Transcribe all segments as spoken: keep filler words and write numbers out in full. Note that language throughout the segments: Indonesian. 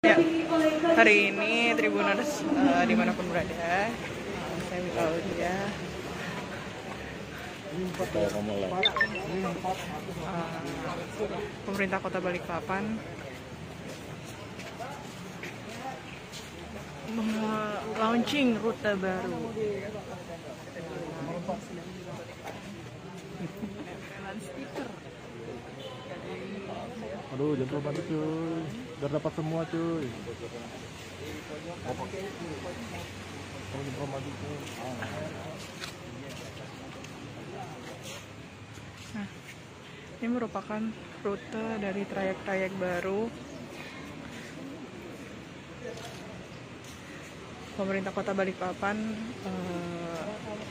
Ya, hari ini Tribuners uh, dimanapun berada, uh, saya Wita Aulia. Uh, pemerintah Kota Balikpapan launching rute baru. Aduh, jangan terlalu banyak cuy, biar dapat semua cuy. Nah, ini merupakan rute dari trayek-trayek baru pemerintah Kota Balikpapan. Uh,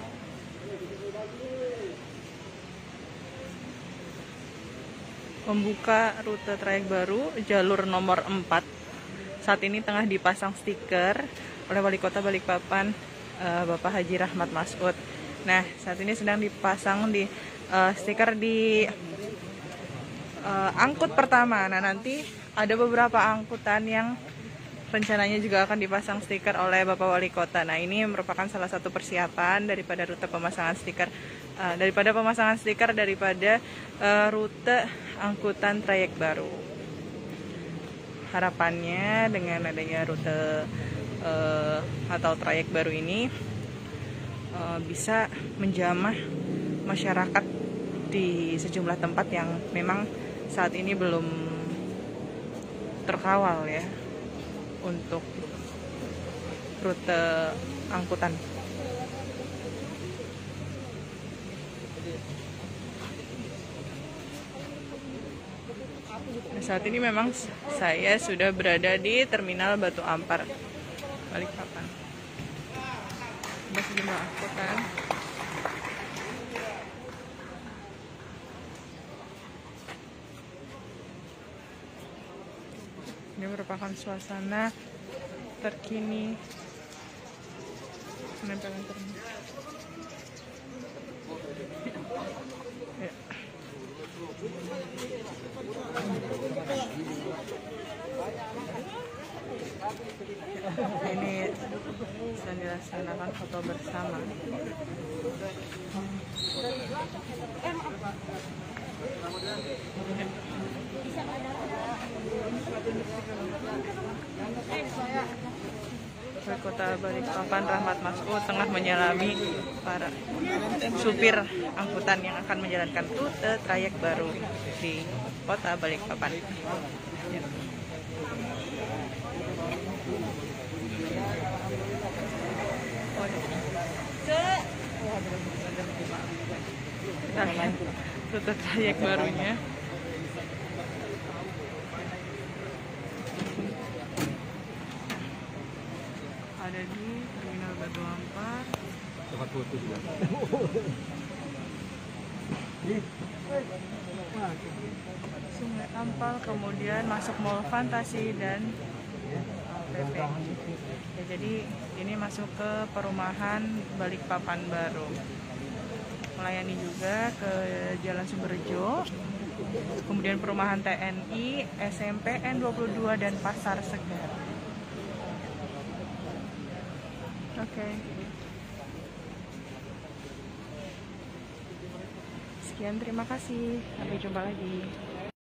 membuka rute trayek baru jalur nomor empat. Saat ini tengah dipasang stiker oleh Wali Kota Balikpapan, uh, Bapak Haji Rahmat Masud. Nah, saat ini sedang dipasang di uh, stiker di uh, angkut pertama. Nah, nanti ada beberapa angkutan yang rencananya juga akan dipasang stiker oleh Bapak Wali Kota. Nah, ini merupakan salah satu persiapan daripada rute pemasangan stiker uh, daripada pemasangan stiker daripada uh, rute angkutan trayek baru. Harapannya dengan adanya rute uh, atau trayek baru ini uh, bisa menjamah masyarakat di sejumlah tempat yang memang saat ini belum terkawal ya untuk rute angkutan. Nah, saat ini memang saya sudah berada di Terminal Batu Ampar, Balikpapan. Ada sejumlah angkutan. Ini merupakan suasana terkini penempelan terminal. Ya. Ini sedang dilaksanakan foto bersama. Wali Kota Balikpapan Rahmat Masud tengah menyelami para supir angkutan yang akan menjalankan rute trayek baru di Kota Balikpapan. Ya. Kita lihat rute trayek barunya. Ada di Terminal Batu Ampar. Tempat foto juga. Sungai Ampal, kemudian masuk Mall Fantasi dan P P. Ya, jadi ini masuk ke perumahan Balikpapan baru. Melayani juga ke Jalan Sumberjo, kemudian perumahan T N I, S M P N dua puluh dua dan Pasar Segar. Oke. Okay. Sekian, terima kasih. Sampai jumpa lagi.